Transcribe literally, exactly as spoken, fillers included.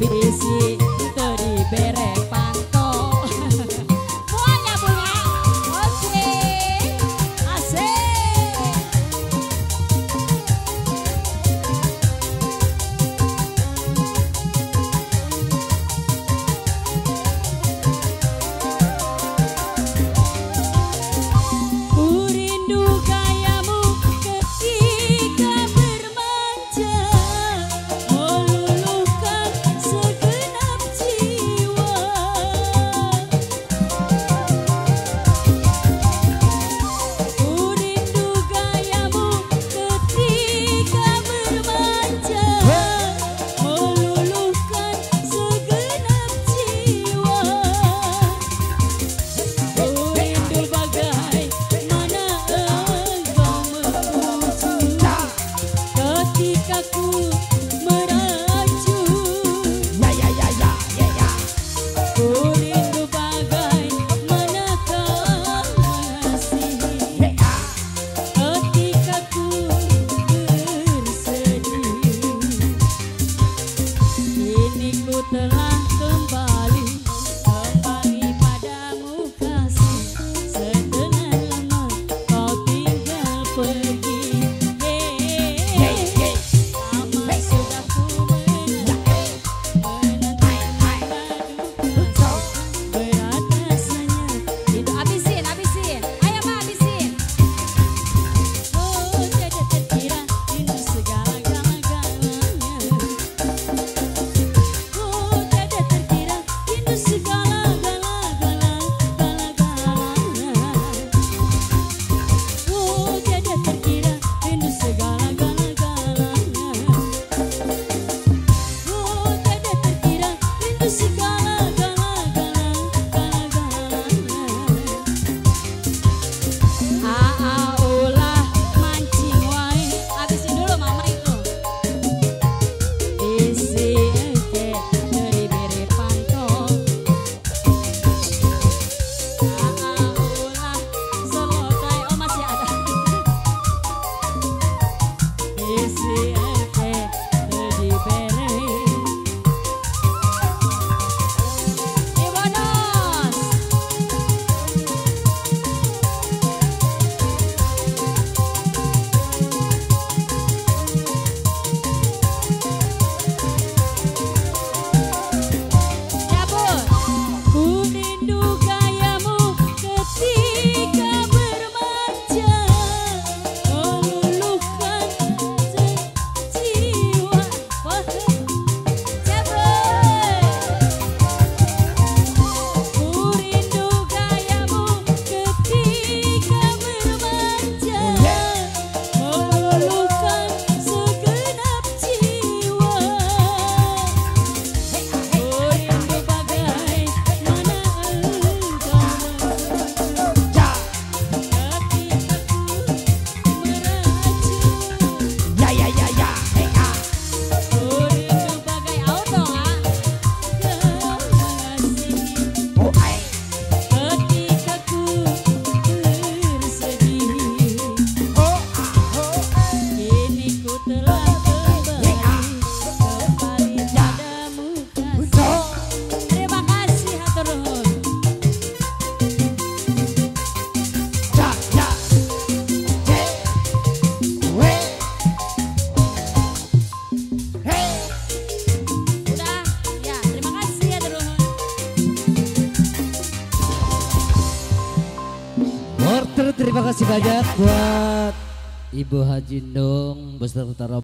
Bisi tadi berek pantau. Semuanya bunga. Oke. Asik. Ku rindu gayamu ketika bermanja, meluluhkan segenap jiwa. Ku rindu gayamu ketika bermanja, meluluhkan segenap jiwa. Ku rindu bagaimana engkau memuju ketika ku meracu. Ku rindu bagaimana kau mengasihi ketika ku bersedih. Kini ku telah kembali, kembali padamu kasih. Setelah lama kau tinggal pergi. Lama sudah ku menanti, menanti padu kasih. Berat rasanya. Itu habisin, habisin. Ayo Ma, habisin. Oh, tiada terkira rindu segala-galanya. Oh, tiada terkira rindu segala-galanya. Oh, tiada terkira rindu segala-galanya. Oh, tiada terkira rindu segala-galanya. Aa ulah mancing wae. Habisin dulu mama itu. Isi eke dari bere pantau. Aa ulah selodai. Oh masih ada. Isi eke dari bere. Ibonos. Cabut. Ku rindu gayamu ketika bermanja, meluluhkan jiwa. Wah, cabut. Ku rindu gayamu ketika bermanja, meluluhkan segenap jiwa. Ku rindu bagaimana engkau memuju ketika ku meracu. Ku rindu bagai auto ah, kau mengasihi ketika ku bersedih. Kini ku telah kembali, kembali padamu kasih. Terima kasih hatur nuhun. Udah, ya terima kasih hatur nuhun. Porter, terima kasih banyak buat Ibu Haji Ndung beserta